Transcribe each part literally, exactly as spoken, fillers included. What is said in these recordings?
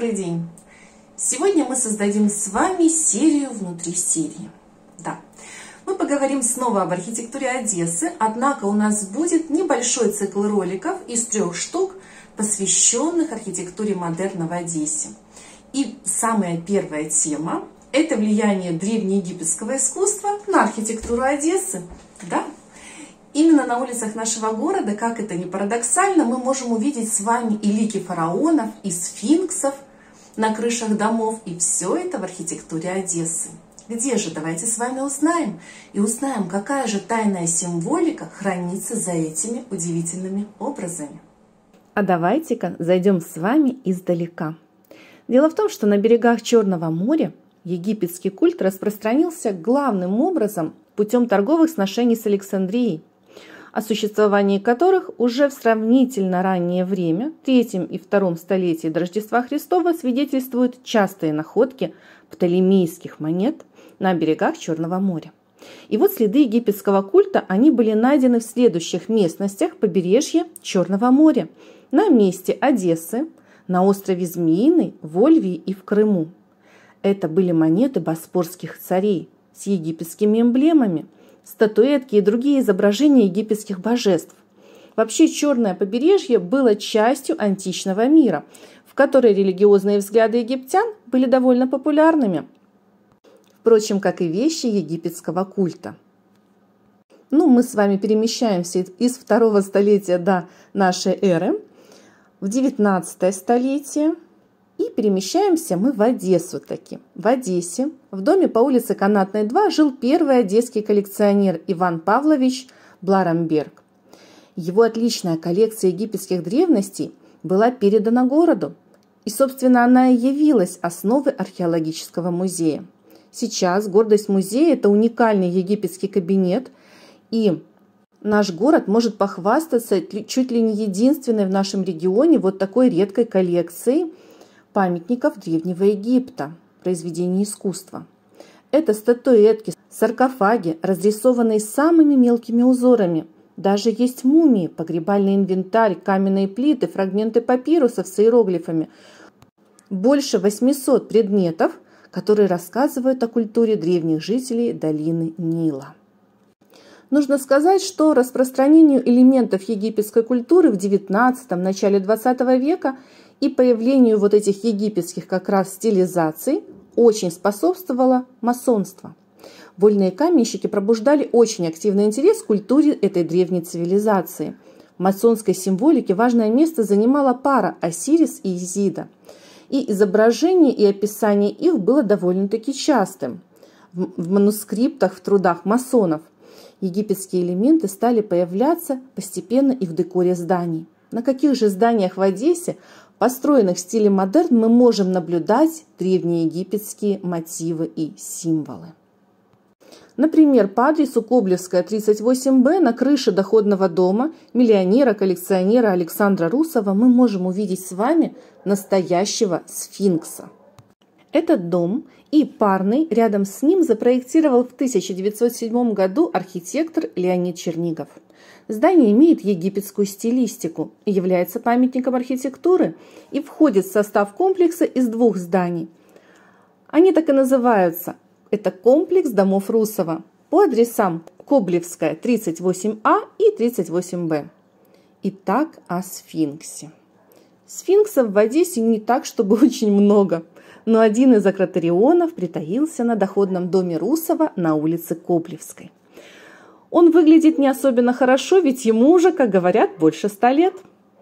Добрый день! Сегодня мы создадим с вами серию внутри серии. Да, мы поговорим снова об архитектуре Одессы, однако у нас будет небольшой цикл роликов из трех штук, посвященных архитектуре модерна в Одессе. И самая первая тема – это влияние древнеегипетского искусства на архитектуру Одессы. Да. Именно на улицах нашего города, как это ни парадоксально, мы можем увидеть с вами и лики фараонов, и сфинксов на крышах домов, и все это в архитектуре Одессы. Где же? Давайте с вами узнаем. И узнаем, какая же тайная символика хранится за этими удивительными образами. А давайте-ка зайдем с вами издалека. Дело в том, что на берегах Черного моря египетский культ распространился главным образом путем торговых сношений с Александрией, о существовании которых уже в сравнительно раннее время, в третьем и втором столетии до Рождества Христова, свидетельствуют частые находки птолемейских монет на берегах Черного моря. И вот следы египетского культа, они были найдены в следующих местностях побережья Черного моря: на месте Одессы, на острове Змеиный, в Ольвии и в Крыму. Это были монеты боспорских царей с египетскими эмблемами, статуэтки и другие изображения египетских божеств. Вообще, Черное побережье было частью античного мира, в которой религиозные взгляды египтян были довольно популярными, впрочем, как и вещи египетского культа. Ну, мы с вами перемещаемся из второго столетия до нашей эры в девятнадцатое столетие. И перемещаемся мы в Одессу таки. В Одессе, в доме по улице Канатной, два, жил первый одесский коллекционер Иван Павлович Бларамберг. Его отличная коллекция египетских древностей была передана городу, и, собственно, она и явилась основой археологического музея. Сейчас гордость музея – это уникальный египетский кабинет, и наш город может похвастаться чуть ли не единственной в нашем регионе вот такой редкой коллекцией памятников Древнего Египта, произведений искусства. Это статуэтки, саркофаги, разрисованные самыми мелкими узорами. Даже есть мумии, погребальный инвентарь, каменные плиты, фрагменты папирусов с иероглифами. Больше восьмисот предметов, которые рассказывают о культуре древних жителей долины Нила. Нужно сказать, что распространению элементов египетской культуры в девятнадцатом, начале двадцатого века и появлению вот этих египетских как раз стилизаций очень способствовало масонство. Вольные каменщики пробуждали очень активный интерес к культуре этой древней цивилизации. В масонской символике важное место занимала пара Осирис и Изида. И изображение и описание их было довольно-таки частым. В манускриптах, в трудах масонов египетские элементы стали появляться постепенно и в декоре зданий. На каких же зданиях в Одессе, построенных в стиле модерн, мы можем наблюдать древнеегипетские мотивы и символы? Например, по адресу Коблевская, тридцать восемь бэ, на крыше доходного дома миллионера-коллекционера Александра Русова мы можем увидеть с вами настоящего сфинкса. Этот дом и парный рядом с ним запроектировал в тысяча девятьсот седьмом году архитектор Леонид Чернигов. Здание имеет египетскую стилистику, является памятником архитектуры и входит в состав комплекса из двух зданий. Они так и называются. Это комплекс домов Русова по адресам Коблевская, тридцать восемь а и тридцать восемь бэ. Итак, о сфинксе. Сфинксов в Одессе не так, чтобы очень много, но один из акротерионов притаился на доходном доме Русова на улице Коблевской. Он выглядит не особенно хорошо, ведь ему уже, как говорят, больше ста лет.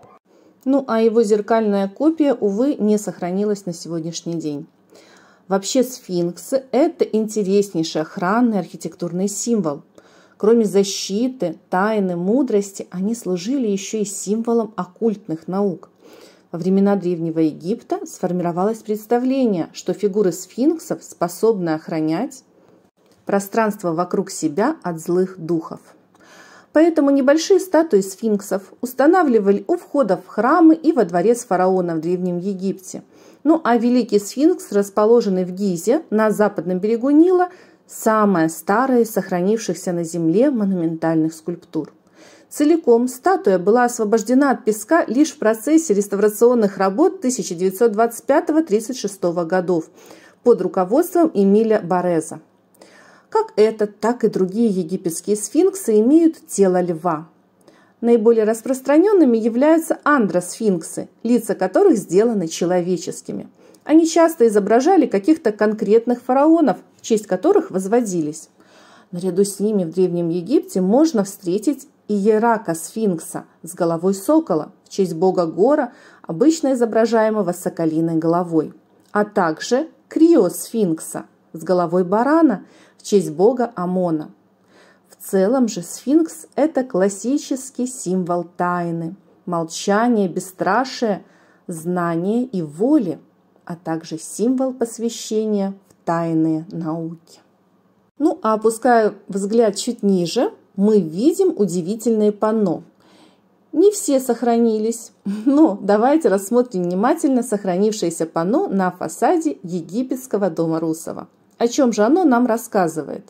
Ну, а его зеркальная копия, увы, не сохранилась на сегодняшний день. Вообще сфинксы – это интереснейший охранный архитектурный символ. Кроме защиты, тайны, мудрости, они служили еще и символом оккультных наук. Во времена Древнего Египта сформировалось представление, что фигуры сфинксов способны охранять пространство вокруг себя от злых духов. Поэтому небольшие статуи сфинксов устанавливали у входа в храмы и во дворец фараона в Древнем Египте. Ну а Великий сфинкс, расположенный в Гизе на западном берегу Нила, самая старая из сохранившихся на земле монументальных скульптур. Целиком статуя была освобождена от песка лишь в процессе реставрационных работ тысяча девятьсот двадцать пятого — тридцать шестого годов под руководством Эмиля Бореза. Как этот, так и другие египетские сфинксы имеют тело льва. Наиболее распространенными являются андросфинксы, лица которых сделаны человеческими. Они часто изображали каких-то конкретных фараонов, в честь которых возводились. Наряду с ними в Древнем Египте можно встретить иерака-сфинкса с головой сокола, в честь бога Гора, обычно изображаемого соколиной головой, а также криосфинкса с головой барана, в честь бога Амона. В целом же сфинкс – это классический символ тайны, молчания, бесстрашия, знания и воли, а также символ посвящения в тайные науки. Ну а опуская взгляд чуть ниже, мы видим удивительные панно. Не все сохранились, но давайте рассмотрим внимательно сохранившееся панно на фасаде египетского дома Русова. О чем же оно нам рассказывает?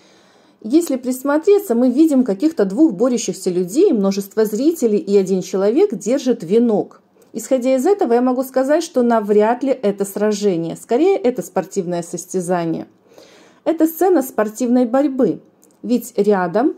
Если присмотреться, мы видим каких-то двух борющихся людей, множество зрителей, и один человек держит венок. Исходя из этого, я могу сказать, что навряд ли это сражение, скорее это спортивное состязание. Это сцена спортивной борьбы, ведь рядом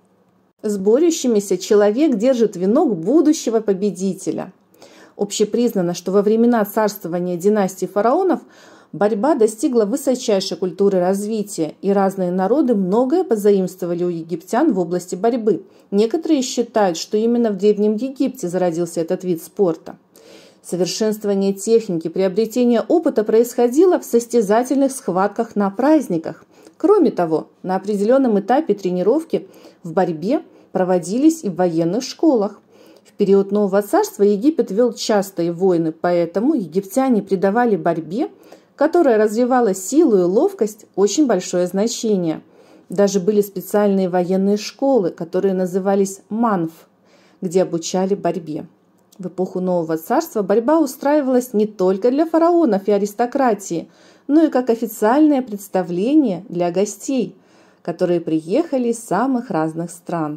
с борющимися человек держит венок будущего победителя. Общепризнано, что во времена царствования династии фараонов борьба достигла высочайшей культуры развития, и разные народы многое позаимствовали у египтян в области борьбы. Некоторые считают, что именно в Древнем Египте зародился этот вид спорта. Совершенствование техники, приобретение опыта происходило в состязательных схватках на праздниках. Кроме того, на определенном этапе тренировки в борьбе проводились и в военных школах. В период Нового Царства Египет вел частые войны, поэтому египтяне придавали борьбе, которая развивала силу и ловкость, очень большое значение. Даже были специальные военные школы, которые назывались манф, где обучали борьбе. В эпоху Нового Царства борьба устраивалась не только для фараонов и аристократии, но и как официальное представление для гостей, которые приехали из самых разных стран.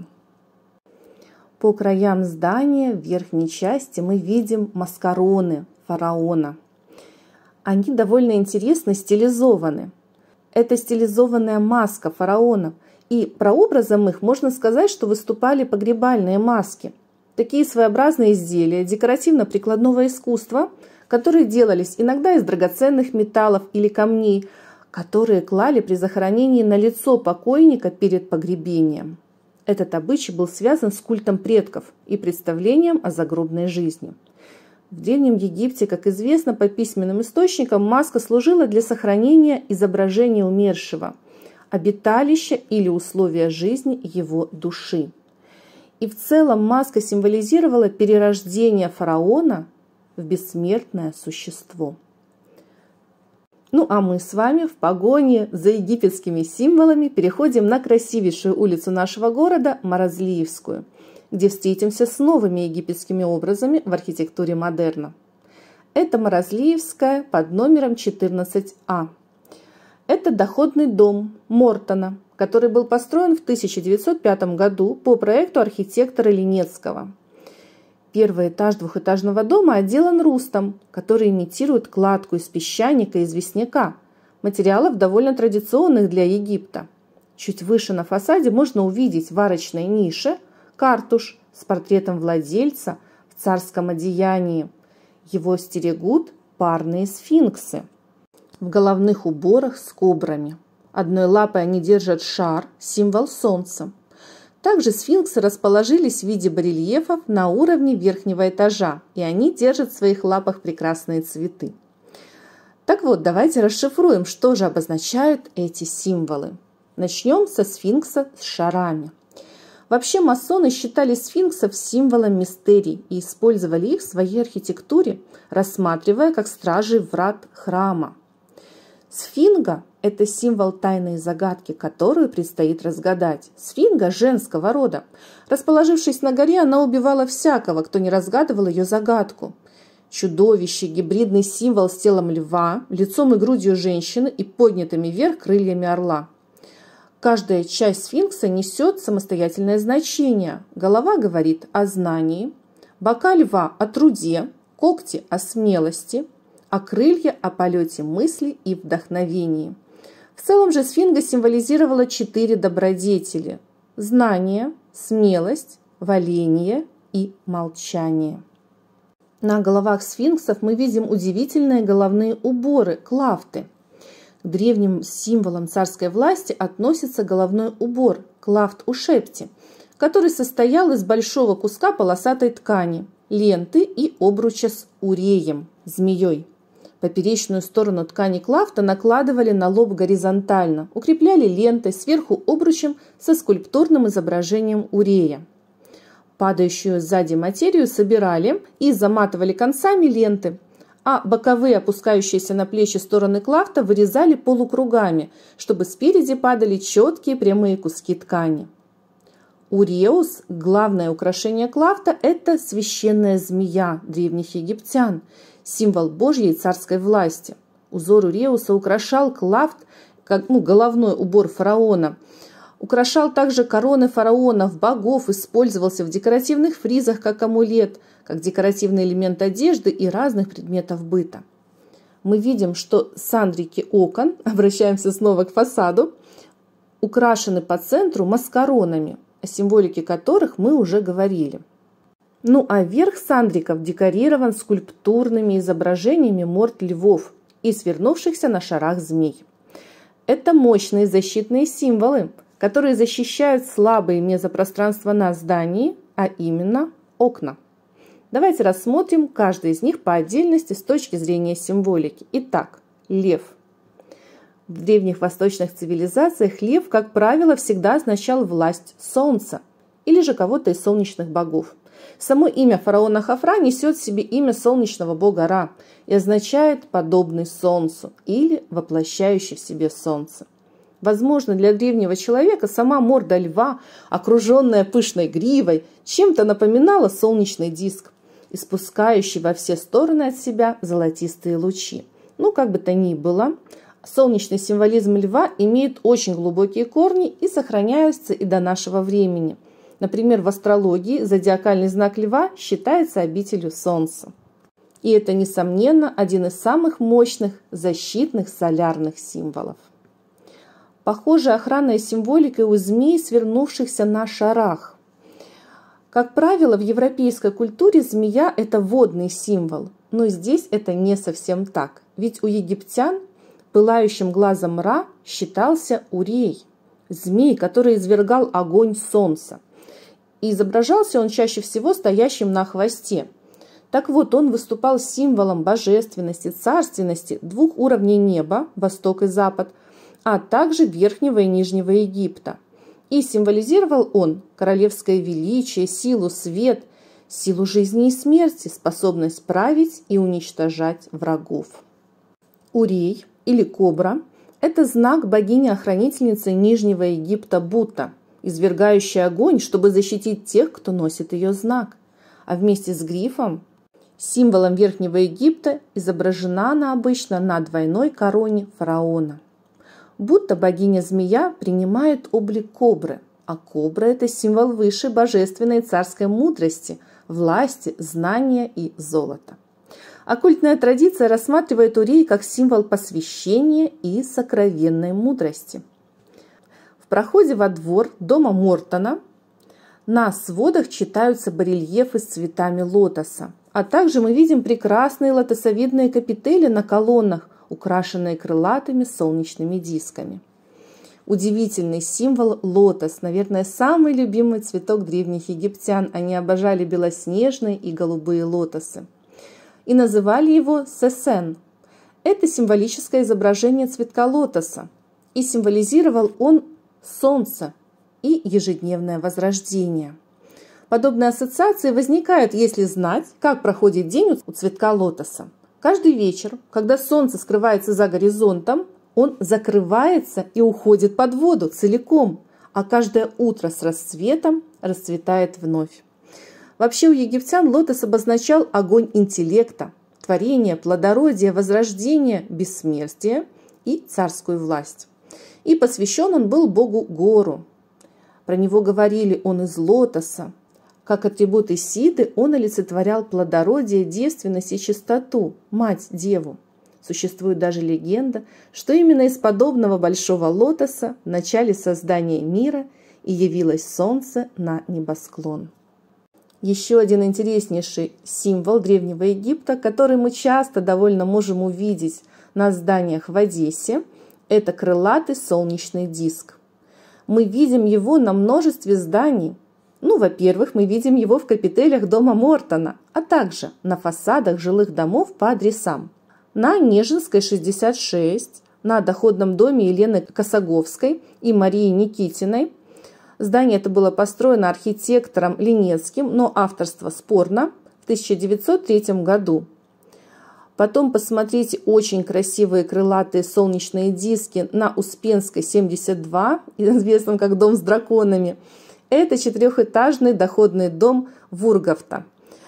По краям здания в верхней части мы видим маскароны фараона. Они довольно интересно стилизованы. Это стилизованная маска фараонов, и прообразом их можно сказать, что выступали погребальные маски. Такие своеобразные изделия декоративно-прикладного искусства, которые делались иногда из драгоценных металлов или камней, которые клали при захоронении на лицо покойника перед погребением. Этот обычай был связан с культом предков и представлением о загробной жизни. В Древнем Египте, как известно по письменным источникам, маска служила для сохранения изображения умершего, обиталища или условия жизни его души. И в целом маска символизировала перерождение фараона в бессмертное существо. Ну а мы с вами в погоне за египетскими символами переходим на красивейшую улицу нашего города Маразлиевскую, где встретимся с новыми египетскими образами в архитектуре модерна. Это Маразлиевская под номером четырнадцать А. Это доходный дом Мортона, который был построен в тысяча девятьсот пятом году по проекту архитектора Линецкого. Первый этаж двухэтажного дома отделан рустом, который имитирует кладку из песчаника и известняка, материалов довольно традиционных для Египта. Чуть выше на фасаде можно увидеть в арочной нише картуш с портретом владельца в царском одеянии. Его стерегут парные сфинксы в головных уборах с кобрами. Одной лапой они держат шар, символ солнца. Также сфинксы расположились в виде барельефов на уровне верхнего этажа, и они держат в своих лапах прекрасные цветы. Так вот, давайте расшифруем, что же обозначают эти символы. Начнем со сфинкса с шарами. Вообще масоны считали сфинксов символом мистерий и использовали их в своей архитектуре, рассматривая как стражей врат храма. Сфинга – это символ тайной загадки, которую предстоит разгадать. Сфинга женского рода. Расположившись на горе, она убивала всякого, кто не разгадывал ее загадку. Чудовище – гибридный символ с телом льва, лицом и грудью женщины и поднятыми вверх крыльями орла. Каждая часть сфинкса несет самостоятельное значение. Голова говорит о знании, бока льва о труде, когти о смелости, а крылья о полете мысли и вдохновении. В целом же сфинга символизировала четыре добродетели – знание, смелость, воление и молчание. На головах сфинксов мы видим удивительные головные уборы – клафты. К древним символам царской власти относится головной убор – клафт-ушепти, который состоял из большого куска полосатой ткани, ленты и обруча с уреем – змеей. Поперечную сторону ткани клафта накладывали на лоб горизонтально, укрепляли лентой, сверху обручем со скульптурным изображением урея. Падающую сзади материю собирали и заматывали концами ленты, а боковые, опускающиеся на плечи стороны клафта, вырезали полукругами, чтобы спереди падали четкие прямые куски ткани. Уреус, главное украшение клафта, это священная змея древних египтян, символ Божьей царской власти. Узор уреуса украшал клафт, как ну, головной убор фараона. Украшал также короны фараонов, богов, использовался в декоративных фризах как амулет, как декоративный элемент одежды и разных предметов быта. Мы видим, что сандрики окон, обращаемся снова к фасаду, украшены по центру маскаронами, о символике которых мы уже говорили. Ну а верх сандриков декорирован скульптурными изображениями морд львов и свернувшихся на шарах змей. Это мощные защитные символы, которые защищают слабые мезопространства на здании, а именно окна. Давайте рассмотрим каждый из них по отдельности с точки зрения символики. Итак, лев. В древних восточных цивилизациях лев, как правило, всегда означал власть солнца или же кого-то из солнечных богов. Само имя фараона Хафра несет в себе имя солнечного бога Ра и означает «подобный солнцу» или «воплощающий в себе солнце». Возможно, для древнего человека сама морда льва, окруженная пышной гривой, чем-то напоминала солнечный диск, испускающий во все стороны от себя золотистые лучи. Ну, как бы то ни было, солнечный символизм льва имеет очень глубокие корни и сохраняется и до нашего времени. Например, в астрологии зодиакальный знак льва считается обителью солнца. И это, несомненно, один из самых мощных защитных солярных символов. Похожая охранная символика у змей, свернувшихся на шарах. Как правило, в европейской культуре змея – это водный символ, но здесь это не совсем так, ведь у египтян пылающим глазом Ра считался урей, змей, который извергал огонь солнца. И изображался он чаще всего стоящим на хвосте. Так вот, он выступал символом божественности, царственности двух уровней неба, восток и запад, а также Верхнего и Нижнего Египта. И символизировал он королевское величие, силу, свет, силу жизни и смерти, способность править и уничтожать врагов. Урей или кобра – это знак богини-охранительницы Нижнего Египта Бута, извергающая огонь, чтобы защитить тех, кто носит ее знак. А вместе с грифом, символом Верхнего Египта, изображена она обычно на двойной короне фараона. Будто богиня-змея принимает облик кобры, а кобра – это символ высшей божественной царской мудрости, власти, знания и золота. Оккультная традиция рассматривает урей как символ посвящения и сокровенной мудрости. В проходе во двор дома Мортона на сводах читаются барельефы с цветами лотоса, а также мы видим прекрасные лотосовидные капители на колоннах, украшенные крылатыми солнечными дисками. Удивительный символ лотос, наверное, самый любимый цветок древних египтян. Они обожали белоснежные и голубые лотосы. И называли его сесен. Это символическое изображение цветка лотоса. И символизировал он солнце и ежедневное возрождение. Подобные ассоциации возникают, если знать, как проходит день у цветка лотоса. Каждый вечер, когда солнце скрывается за горизонтом, он закрывается и уходит под воду целиком, а каждое утро с рассветом расцветает вновь. Вообще у египтян лотос обозначал огонь интеллекта, творение, плодородие, возрождение, бессмертие и царскую власть. И посвящен он был богу Гору. Про него говорили: он из лотоса. Как атрибут Исиды он олицетворял плодородие, девственность и чистоту, мать-деву. Существует даже легенда, что именно из подобного большого лотоса в начале создания мира и явилось солнце на небосклон. Еще один интереснейший символ Древнего Египта, который мы часто довольно можем увидеть на зданиях в Одессе, это крылатый солнечный диск. Мы видим его на множестве зданий. Ну, во-первых, мы видим его в капителях дома Мортона, а также на фасадах жилых домов по адресам. На Нежинской, шестьдесят шесть, на доходном доме Елены Косоговской и Марии Никитиной. Здание это было построено архитектором Ленецким, но авторство спорно, в тысяча девятьсот третьем году. Потом посмотрите очень красивые крылатые солнечные диски на Успенской, семьдесят два, известном как дом с драконами. Это четырехэтажный доходный дом Вурговта.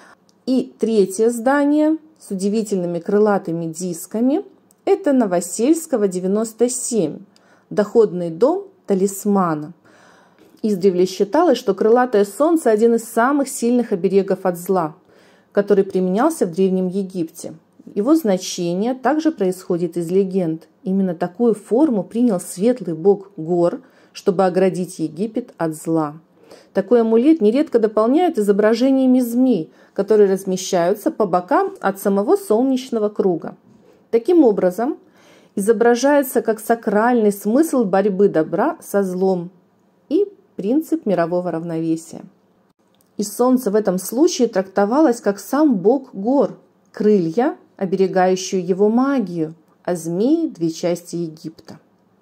И третье здание с удивительными крылатыми дисками – это Новосельского, девяносто семь, доходный дом Талисмана. Издревле считалось, что крылатое солнце – один из самых сильных оберегов от зла, который применялся в Древнем Египте. Его значение также происходит из легенд. Именно такую форму принял светлый бог Гор, чтобы оградить Египет от зла. Такой амулет нередко дополняют изображениями змей, которые размещаются по бокам от самого солнечного круга. Таким образом, изображается как сакральный смысл борьбы добра со злом и принцип мирового равновесия. И солнце в этом случае трактовалось как сам бог Гор, крылья, оберегающие его магию, а змеи – две части Египта.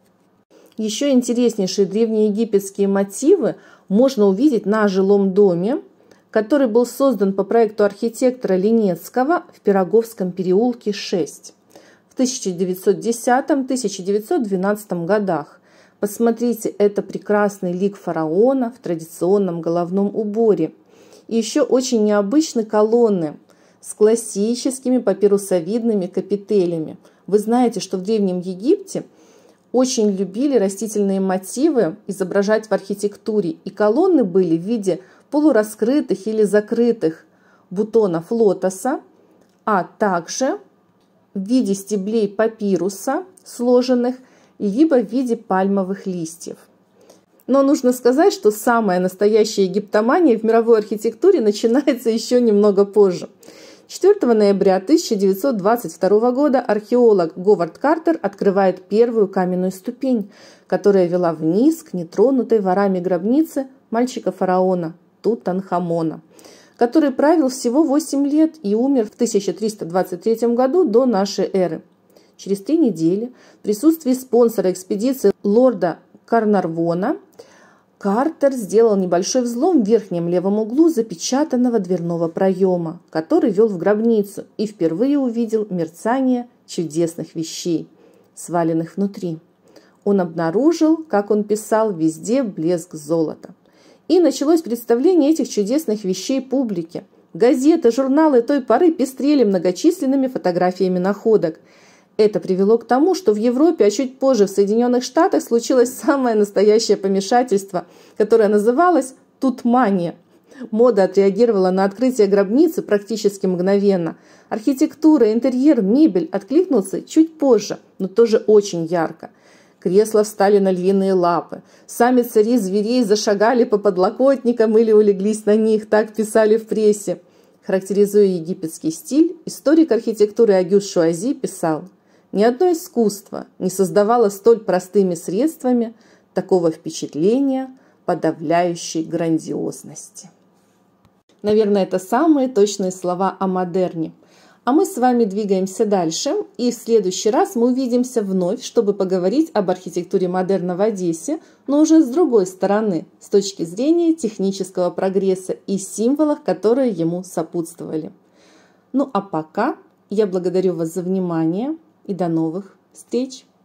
Еще интереснейшие древнеегипетские мотивы можно увидеть на жилом доме, который был создан по проекту архитектора Ленецкого в Пироговском переулке шесть в тысяча девятьсот десятом — тысяча девятьсот двенадцатом годах. Посмотрите, это прекрасный лик фараона в традиционном головном уборе. И еще очень необычные колонны с классическими папирусовидными капителями. Вы знаете, что в Древнем Египте очень любили растительные мотивы изображать в архитектуре, и колонны были в виде полураскрытых или закрытых бутонов лотоса, а также в виде стеблей папируса сложенных, либо в виде пальмовых листьев. Но нужно сказать, что самая настоящая египтомания в мировой архитектуре начинается еще немного позже. четвёртого ноября тысяча девятьсот двадцать второго года археолог Говард Картер открывает первую каменную ступень, которая вела вниз к нетронутой ворами гробнице мальчика-фараона Тутанхамона, который правил всего восемь лет и умер в тысяча триста двадцать третьем году до нашей эры. Через три недели в присутствии спонсора экспедиции лорда Карнарвона Картер сделал небольшой взлом в верхнем левом углу запечатанного дверного проема, который вел в гробницу, и впервые увидел мерцание чудесных вещей, сваленных внутри. Он обнаружил, как он писал, везде блеск золота. И началось представление этих чудесных вещей публике. Газеты, журналы той поры пестрели многочисленными фотографиями находок. Это привело к тому, что в Европе, а чуть позже в Соединенных Штатах случилось самое настоящее помешательство, которое называлось «тутмания». Мода отреагировала на открытие гробницы практически мгновенно. Архитектура, интерьер, мебель откликнулся чуть позже, но тоже очень ярко. Кресла встали на львиные лапы. Сами цари зверей зашагали по подлокотникам или улеглись на них, так писали в прессе. Характеризуя египетский стиль, историк архитектуры Агюст Шуази писал: «Ни одно искусство не создавало столь простыми средствами такого впечатления подавляющей грандиозности». Наверное, это самые точные слова о модерне. А мы с вами двигаемся дальше, и в следующий раз мы увидимся вновь, чтобы поговорить об архитектуре модерна в Одессе, но уже с другой стороны, с точки зрения технического прогресса и символов, которые ему сопутствовали. Ну а пока я благодарю вас за внимание и до новых встреч!